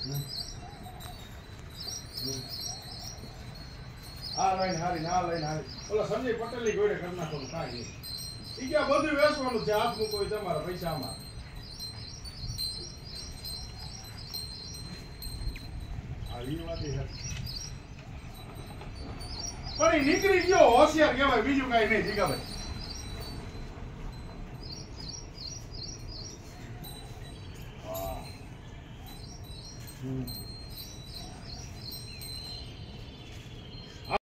આ લાઈન હારી ના લાઈન હારી ઓલા સંજય પટેલ ની ગોળે કરી નાખો કાંઈ નહીં ઈ કે બધું વેચવાનું છે હાથ મૂકો તમારા પૈસામાં આવી વાત છે પણ ઈ નીકળી ગયો હોશિયાર કહેવાય બીજું કાંઈ નહીં જીગાભાઈ